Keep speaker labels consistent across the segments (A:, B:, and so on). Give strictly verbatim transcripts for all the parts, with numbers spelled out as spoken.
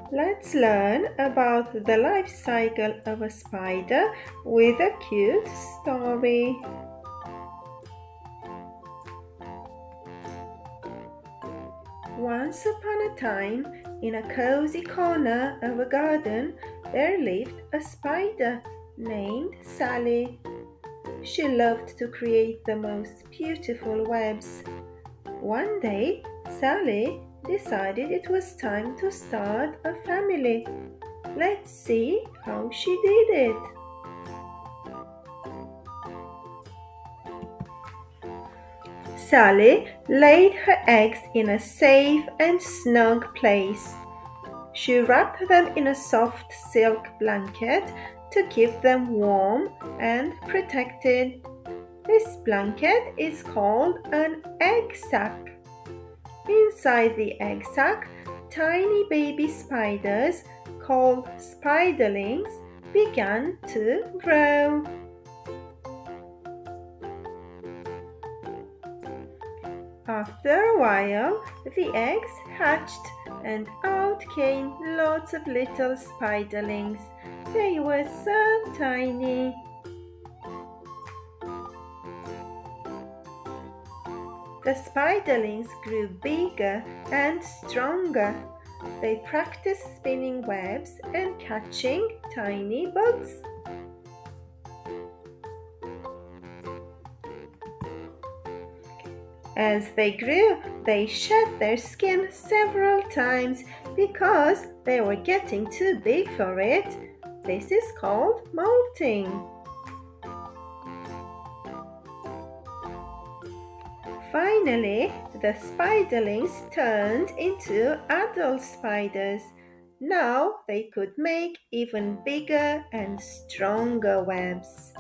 A: Let's learn about the life cycle of a spider with a cute story. Once upon a time, in a cozy corner of a garden, there lived a spider named Sally. She loved to create the most beautiful webs. One day, Sally decided it was time to start a family. Let's see how she did it. Sally laid her eggs in a safe and snug place. She wrapped them in a soft silk blanket to keep them warm and protected. This blanket is called an egg sac. Inside the egg sac, tiny baby spiders called spiderlings began to grow. After a while, the eggs hatched and out came lots of little spiderlings. They were so tiny. The spiderlings grew bigger and stronger. They practiced spinning webs and catching tiny bugs. As they grew, they shed their skin several times because they were getting too big for it. This is called molting. Finally, the spiderlings turned into adult spiders. Now they could make even bigger and stronger webs.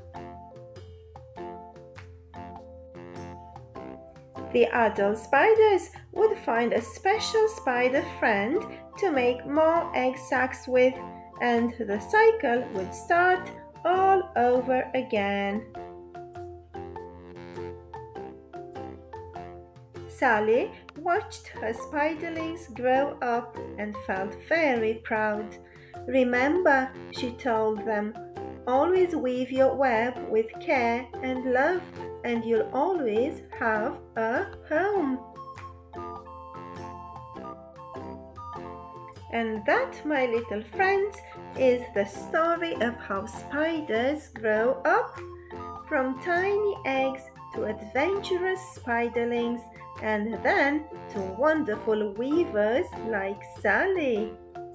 A: The adult spiders would find a special spider friend to make more egg sacs with, and the cycle would start all over again. Sally watched her spiderlings grow up and felt very proud. Remember, she told them, always weave your web with care and love, and you'll always have a home. And that, my little friends, is the story of how spiders grow up, from tiny eggs to adventurous spiderlings, and then to wonderful weavers like Sally.